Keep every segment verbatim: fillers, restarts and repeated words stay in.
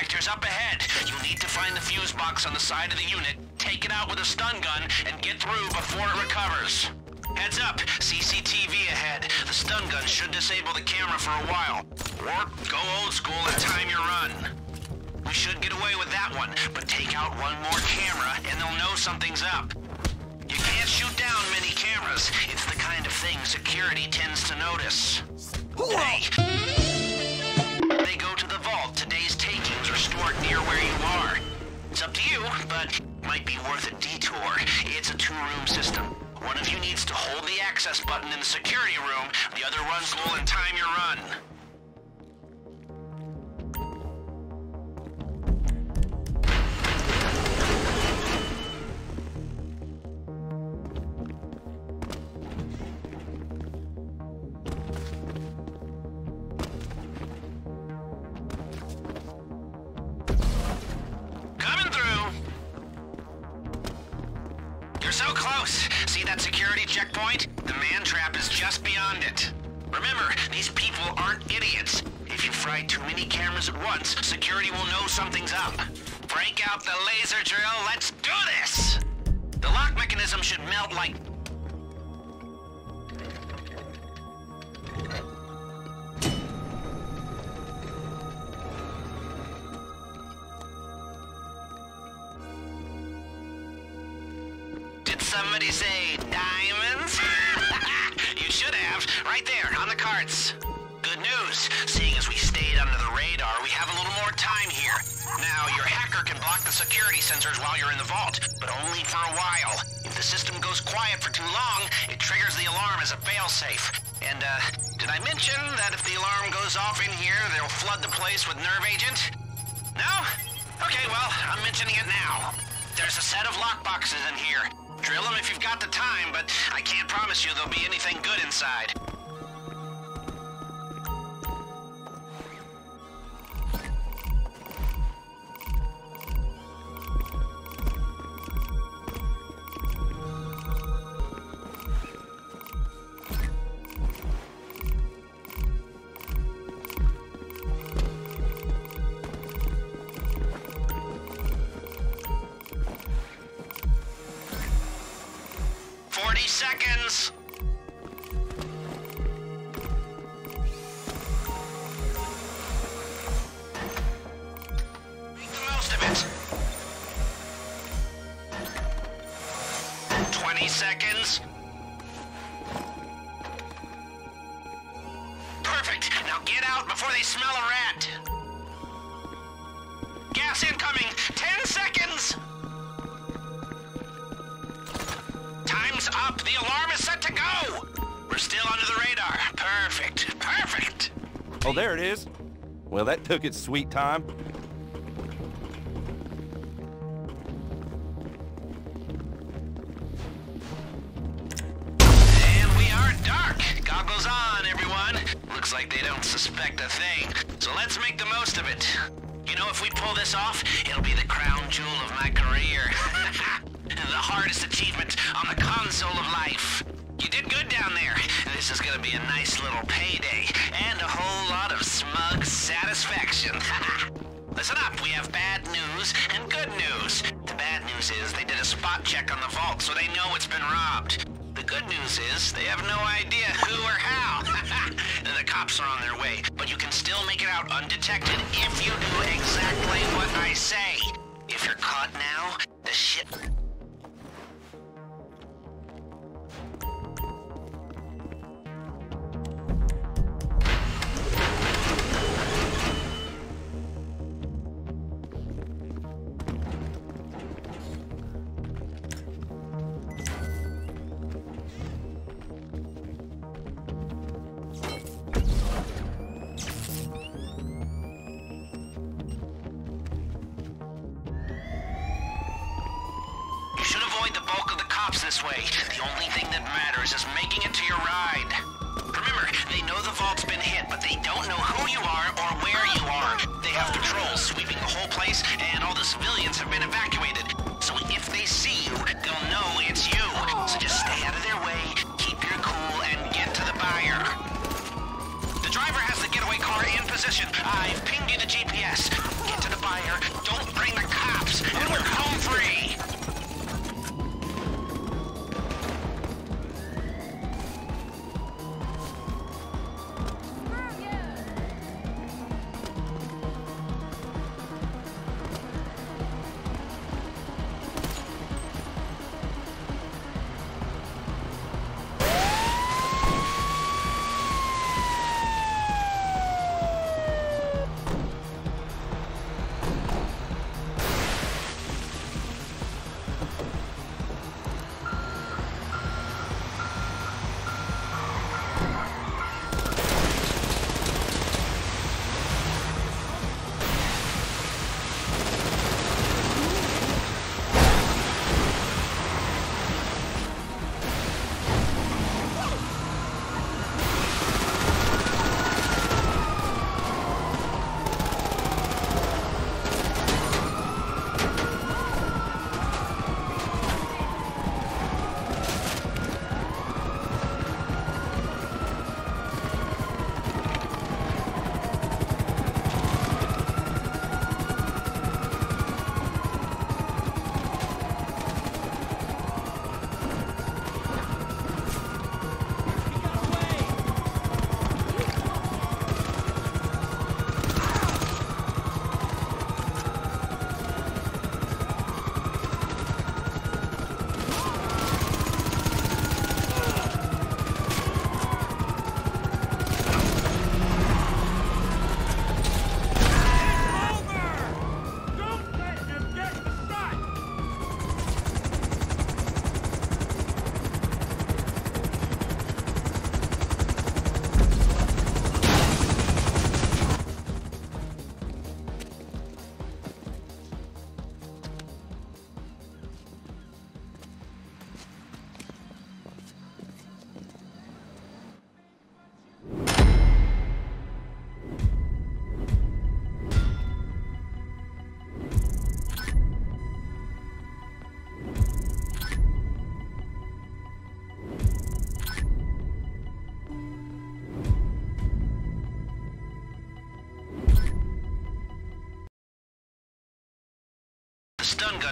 Sector's up ahead. You'll need to find the fuse box on the side of the unit, take it out with a stun gun, and get through before it recovers. Heads up, C C T V ahead. The stun gun should disable the camera for a while. Or go old school and time your run. We should get away with that one, but take out one more camera and they'll know something's up. You can't shoot down many cameras. It's the kind of thing security tends to notice. Hey! They go to the vault. Today's takings are stored near where you are. It's up to you, but might be worth a detour. It's a two-room system. One of you needs to hold the access button in the security room. The other runs low and time your run. So close. See that security checkpoint? The man trap is just beyond it. Remember, these people aren't idiots. If you fry too many cameras at once, security will know something's up. Break out the laser drill. Let's do this! The lock mechanism should melt like... Somebody say diamonds? You should have. Right there, on the carts. Good news. Seeing as we stayed under the radar, we have a little more time here. Now, your hacker can block the security sensors while you're in the vault, but only for a while. If the system goes quiet for too long, it triggers the alarm as a failsafe. And, uh, did I mention that if the alarm goes off in here, they'll flood the place with nerve agent? No? Okay, well, I'm mentioning it now. There's a set of lockboxes in here. Drill them if you've got the time, but I can't promise you there'll be anything good inside. Forty seconds. Make the most of it. Twenty seconds. Perfect. Now get out before they smell a rat. Gas incoming. Ten seconds. Time's up. The alarm is set to go. We're still under the radar. Perfect. Perfect. Oh, there it is. Well, that took its sweet time. And we are dark. Goggles on, everyone. Looks like they don't suspect a thing. So let's make the most of it. You know, if we pull this off, it'll be the crown jewel of my career. The hardest achievement on the console of life. You did good down there. This is gonna be a nice little payday, and a whole lot of smug satisfaction. Listen up, we have bad news and good news. The bad news is they did a spot check on the vault, so they know it's been robbed. The good news is they have no idea who or how. The cops are on their way, but you can still make it out undetected if you do exactly what I say. If you're caught now, the shit... this way. The only thing that matters is making it to your ride. Remember, they know the vault's been hit, but they don't know who you are or where you are. They have patrols sweeping the whole place, and all the civilians have been evacuated. So if they see you, they'll know it's you. So just stay out of their way, keep your cool, and get to the buyer. The driver has the getaway car in position. I've pinged you the G P S. Get to the buyer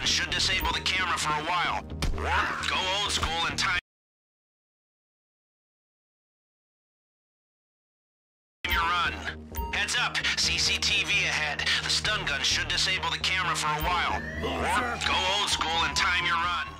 gun should disable the camera for a while. Or go old school and time your run. Heads up, C C T V ahead. The stun gun should disable the camera for a while. Or go old school and time your run.